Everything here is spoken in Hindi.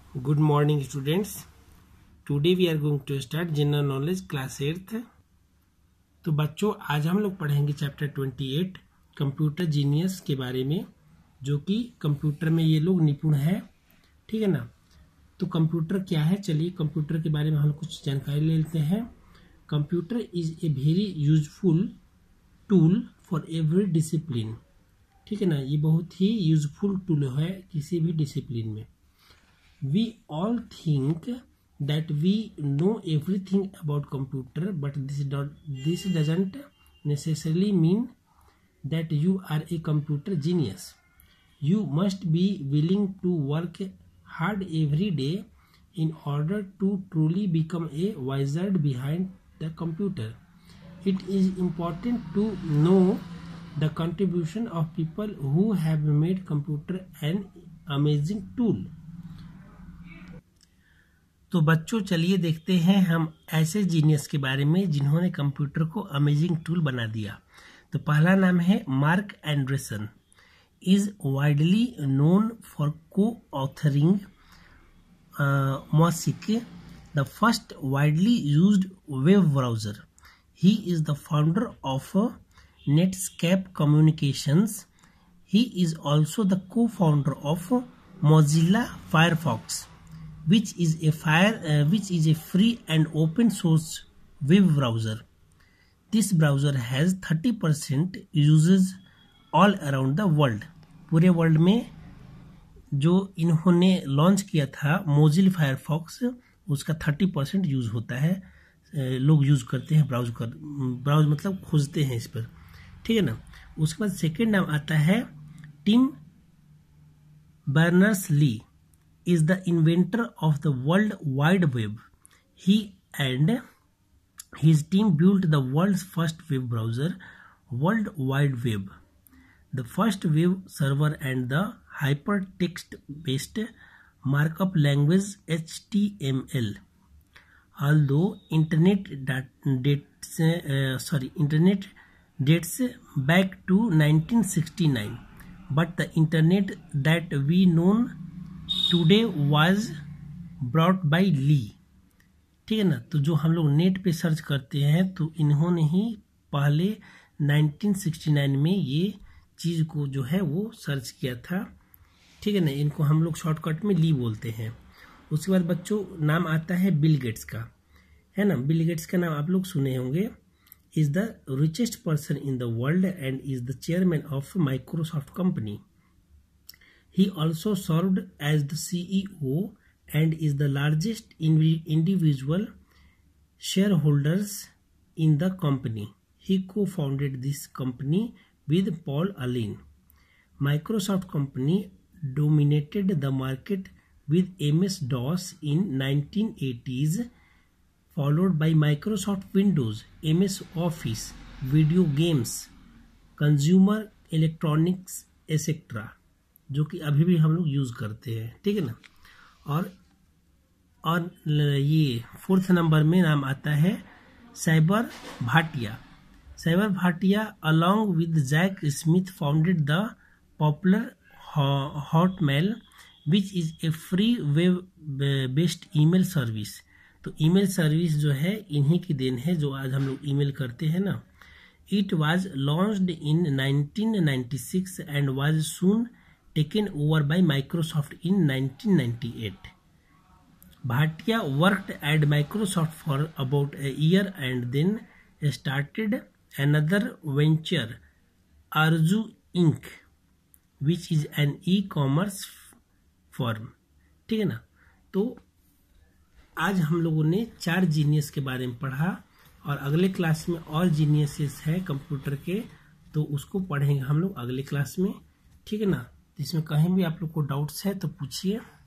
Good morning students. Today we are going to start general knowledge class 8th. तो बच्चों आज हम लोग पढ़ेंगे चैप्टर 28 कंप्यूटर जीनियस के बारे में, जो कि कंप्यूटर में ये लोग निपुण है, ठीक है ना। तो कंप्यूटर क्या है, चलिए कंप्यूटर के बारे में हम कुछ जानकारी ले लेते हैं। Computer is a very useful tool for every discipline, ठीक है ना। ये बहुत ही यूजफुल टूल है किसी भी डिसिप्लिन में। We all think that we know everything about computer, but this doesn't necessarily mean that you are a computer genius. You must be willing to work hard every day in order to truly become a wizard behind the computer. It is important to know the contribution of people who have made computer an amazing tool. तो बच्चों चलिए देखते हैं हम ऐसे जीनियस के बारे में जिन्होंने कंप्यूटर को अमेजिंग टूल बना दिया। तो पहला नाम है Mark Andreessen. Is widely known for co authoring Mosaic, the first widely used web browser. He is the founder of Netscape Communications. He is also the co founder of Mozilla Firefox, which is a free and open source web browser. This browser has 30% users all around the world. पूरे वर्ल्ड में जो इन्होंने लॉन्च किया था मोजिला फायरफॉक्स, उसका 30% यूज होता है, लोग यूज करते हैं, ब्राउज मतलब खोजते हैं इस पर, ठीक है ना। उसके बाद सेकेंड नाम आता है Tim Berners-Lee is the inventor of the World Wide Web. He and his team built the world's first web browser, World Wide Web, the first web server and the hypertext-based markup language HTML. Although internet dates back to 1969, but the internet that we know today was brought by Lee, ठीक है ना। तो जो हम लोग नेट पे सर्च करते हैं तो इन्होंने ही पहले 1969 में ये चीज़ को जो है वो सर्च किया था, ठीक है ना। इनको हम लोग शॉर्टकट में ली बोलते हैं। उसके बाद बच्चों नाम आता है बिल गेट्स का, है ना। बिल गेट्स का नाम आप लोग सुने होंगे। Is the richest person in the world and is the chairman of Microsoft company. He also served as the CEO and is the largest individual shareholders in the company. He co-founded this company with Paul Allen. Microsoft company dominated the market with MS-DOS in 1980s, followed by Microsoft Windows, MS Office, video games, consumer electronics, etc. जो कि अभी भी हम लोग यूज करते हैं, ठीक है ना। और ये फोर्थ नंबर में नाम आता है Sabeer Bhatia. Sabeer Bhatia along with Jack Smith founded the popular Hotmail, which is a free web based email service. तो ईमेल सर्विस जो है इन्हीं की देन है, जो आज हम लोग ईमेल करते हैं ना. It was launched in 1996 and was soon taken over by Microsoft in 1998. Bhatia worked at Microsoft for about a year and then started another venture, Arzu Inc., which is an e-commerce firm. ठीक है ना। तो आज हम लोगों ने 4 जीनियस के बारे में पढ़ा और अगले क्लास में और जीनियसेस है कंप्यूटर के, तो उसको पढ़ेंगे हम लोग अगले क्लास में, ठीक है ना। इसमें कहीं भी आप लोग को डाउट्स है तो पूछिए।